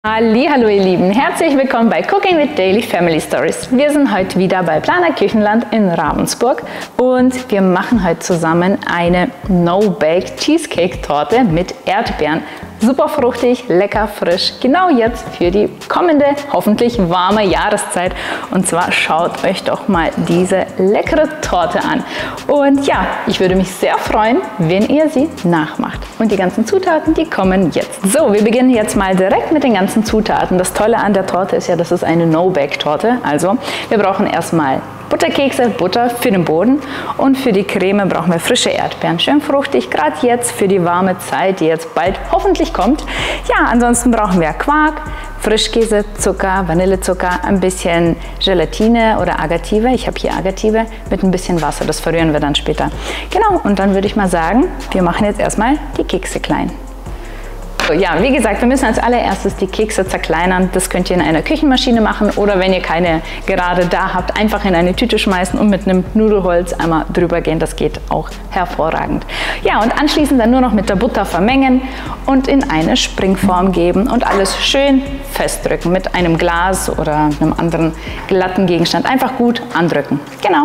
Hallihallo ihr Lieben, herzlich willkommen bei Cooking with Daily Family Stories. Wir sind heute wieder bei Planer Küchenland in Ravensburg und wir machen heute zusammen eine No-Bake Cheesecake Torte mit Erdbeeren. Super fruchtig, lecker, frisch, genau jetzt für die kommende, hoffentlich warme Jahreszeit. Und zwar schaut euch doch mal diese leckere Torte an. Und ja, ich würde mich sehr freuen, wenn ihr sie nachmacht. Und die ganzen Zutaten, die kommen jetzt. So, wir beginnen jetzt mal direkt mit den ganzen Zutaten. Das Tolle an der Torte ist ja, das ist eine No-Bake-Torte. Also, wir brauchen erstmal Butterkekse, Butter für den Boden und für die Creme brauchen wir frische Erdbeeren. Schön fruchtig, gerade jetzt für die warme Zeit, die jetzt bald hoffentlich kommt. Ja, ansonsten brauchen wir Quark, Frischkäse, Zucker, Vanillezucker, ein bisschen Gelatine oder Agative. Ich habe hier Agative mit ein bisschen Wasser, das verrühren wir dann später. Genau, und dann würde ich mal sagen, wir machen jetzt erstmal die Kekse klein. Ja, wie gesagt, wir müssen als allererstes die Kekse zerkleinern. Das könnt ihr in einer Küchenmaschine machen oder wenn ihr keine gerade da habt, einfach in eine Tüte schmeißen und mit einem Nudelholz einmal drüber gehen. Das geht auch hervorragend. Ja, und anschließend dann nur noch mit der Butter vermengen und in eine Springform geben und alles schön festdrücken mit einem Glas oder einem anderen glatten Gegenstand. Einfach gut andrücken. Genau.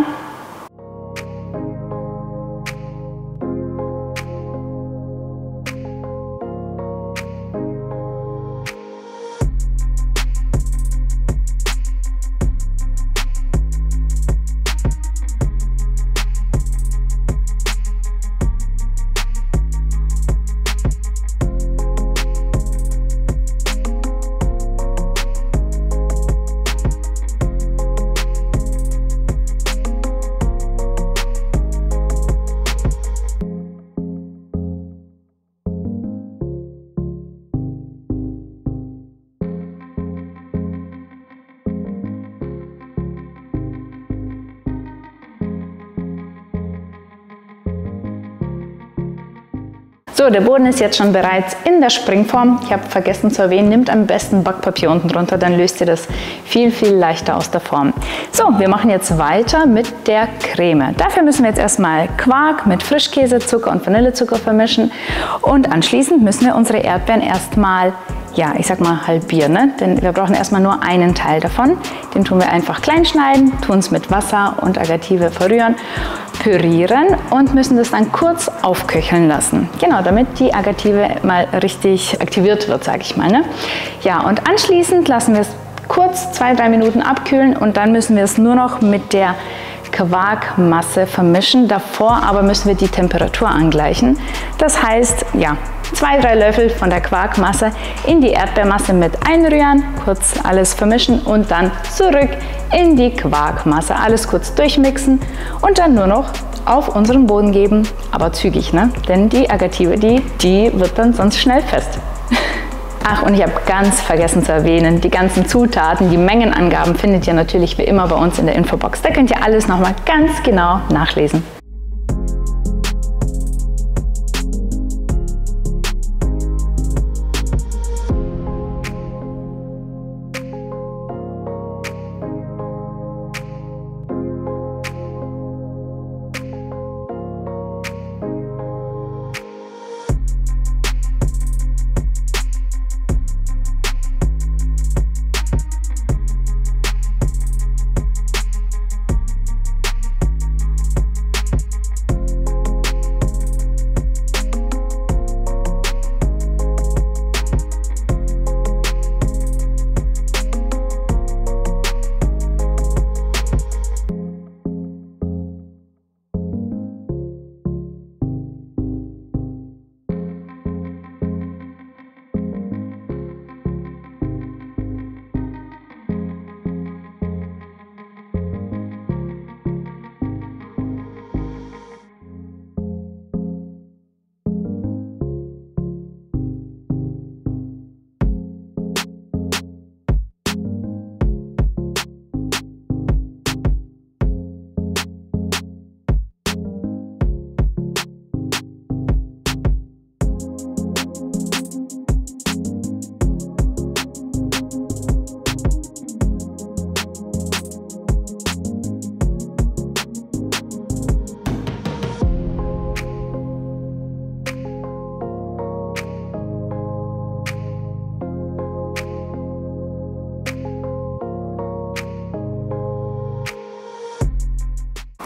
So, der Boden ist jetzt schon bereits in der Springform. Ich habe vergessen zu erwähnen, nehmt am besten Backpapier unten drunter, dann löst ihr das viel leichter aus der Form. So, wir machen jetzt weiter mit der Creme. Dafür müssen wir jetzt erstmal Quark mit Frischkäse, Zucker und Vanillezucker vermischen und anschließend müssen wir unsere Erdbeeren erstmal, ja, ich sag mal halbieren, ne? Denn wir brauchen erstmal nur einen Teil davon. Den tun wir einfach klein schneiden, tun es mit Wasser und Agative verrühren, pürieren und müssen das dann kurz aufköcheln lassen. Genau, damit die Agative mal richtig aktiviert wird, sage ich mal. Ne? Ja, und anschließend lassen wir es kurz 2-3 Minuten abkühlen und dann müssen wir es nur noch mit der Quarkmasse vermischen. Davor aber müssen wir die Temperatur angleichen. Das heißt, ja, 2-3 Löffel von der Quarkmasse in die Erdbeermasse mit einrühren, kurz alles vermischen und dann zurück in die Quarkmasse. Alles kurz durchmixen und dann nur noch auf unseren Boden geben, aber zügig, ne? Denn die Agative, die wird dann sonst schnell fest. Ach, und ich habe ganz vergessen zu erwähnen, die ganzen Zutaten, die Mengenangaben findet ihr natürlich wie immer bei uns in der Infobox. Da könnt ihr alles nochmal ganz genau nachlesen.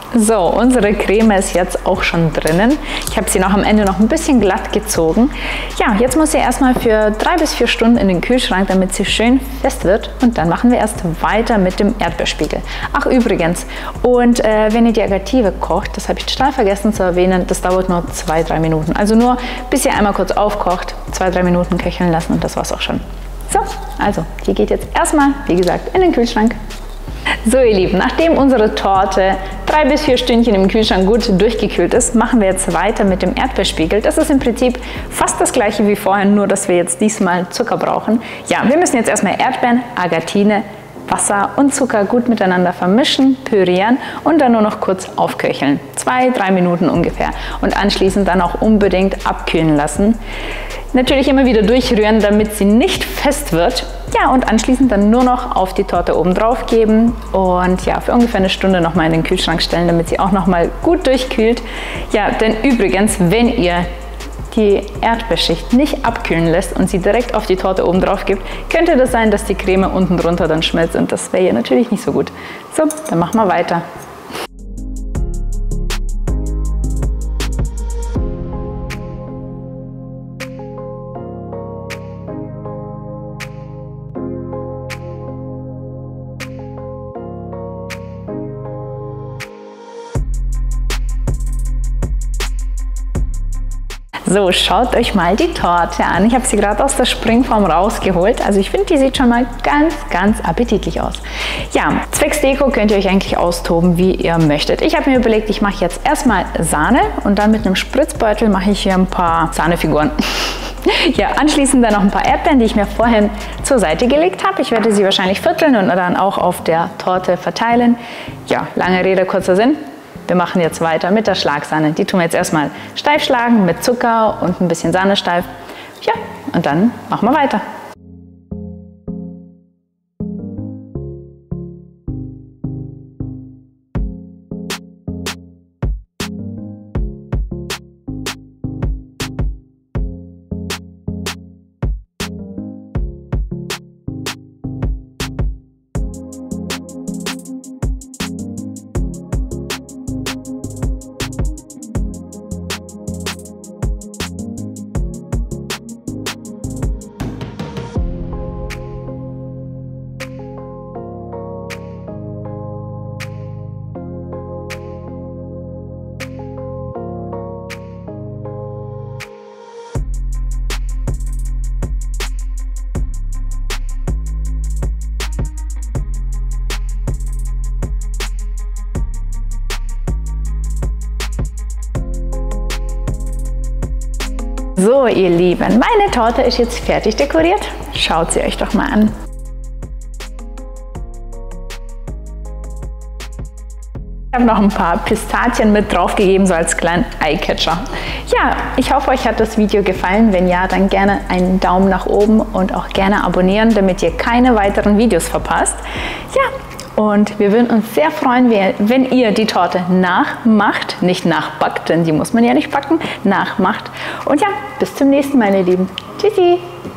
So, unsere Creme ist jetzt auch schon drinnen. Ich habe sie noch am Ende noch ein bisschen glatt gezogen. Ja, jetzt muss sie erstmal für 3 bis 4 Stunden in den Kühlschrank, damit sie schön fest wird. Und dann machen wir erst weiter mit dem Erdbeerspiegel. Ach übrigens, und wenn ihr die Agative kocht, das habe ich total vergessen zu erwähnen, das dauert nur 2-3 Minuten. Also nur bis ihr einmal kurz aufkocht, 2-3 Minuten köcheln lassen und das war's auch schon. So, also die geht jetzt erstmal, wie gesagt, in den Kühlschrank. So ihr Lieben, nachdem unsere Torte 3 bis 4 Stündchen im Kühlschrank gut durchgekühlt ist, machen wir jetzt weiter mit dem Erdbeerspiegel. Das ist im Prinzip fast das gleiche wie vorher, nur dass wir jetzt diesmal Zucker brauchen. Ja, wir müssen jetzt erstmal Erdbeeren, Agatine, Wasser und Zucker gut miteinander vermischen, pürieren und dann nur noch kurz aufköcheln. 2-3 Minuten ungefähr und anschließend dann auch unbedingt abkühlen lassen. Natürlich immer wieder durchrühren, damit sie nicht fest wird. Ja, und anschließend dann nur noch auf die Torte oben drauf geben und ja, für ungefähr eine Stunde nochmal in den Kühlschrank stellen, damit sie auch nochmal gut durchkühlt. Ja, denn übrigens, wenn ihr die Erdbeerschicht nicht abkühlen lässt und sie direkt auf die Torte oben drauf gibt, könnte das sein, dass die Creme unten drunter dann schmilzt und das wäre ja natürlich nicht so gut. So, dann machen wir weiter. So, schaut euch mal die Torte an. Ich habe sie gerade aus der Springform rausgeholt. Also ich finde, die sieht schon mal ganz appetitlich aus. Ja, zwecks Deko könnt ihr euch eigentlich austoben, wie ihr möchtet. Ich habe mir überlegt, ich mache jetzt erstmal Sahne und dann mit einem Spritzbeutel mache ich hier ein paar Sahnefiguren. Ja, anschließend dann noch ein paar Erdbeeren, die ich mir vorhin zur Seite gelegt habe. Ich werde sie wahrscheinlich vierteln und dann auch auf der Torte verteilen. Ja, lange Rede, kurzer Sinn. Wir machen jetzt weiter mit der Schlagsahne. Die tun wir jetzt erstmal steif schlagen mit Zucker und ein bisschen Sahne steif. Ja, und dann machen wir weiter. So ihr Lieben, meine Torte ist jetzt fertig dekoriert. Schaut sie euch doch mal an. Ich habe noch ein paar Pistazien mit drauf gegeben, so als kleinen Eyecatcher. Ja, ich hoffe, euch hat das Video gefallen. Wenn ja, dann gerne einen Daumen nach oben und auch gerne abonnieren, damit ihr keine weiteren Videos verpasst. Ja, und wir würden uns sehr freuen, wenn ihr die Torte nachmacht, nicht nachbackt, denn die muss man ja nicht backen, nachmacht. Und ja, bis zum nächsten Mal, meine Lieben. Tschüssi!